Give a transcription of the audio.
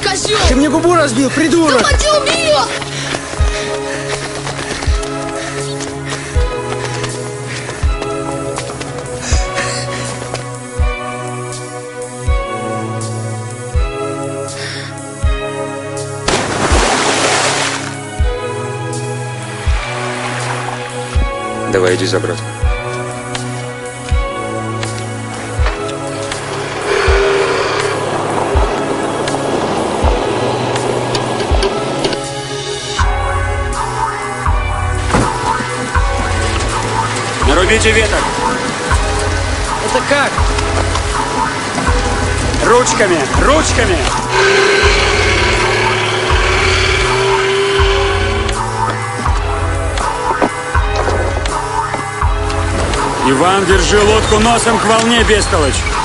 козел! Ты мне губу разбил, придурок! Да мать его убьет! Давай, иди за брат. Нарубите веток. Это как? Ручками, ручками. Иван, держи лодку носом к волне, бестолочь.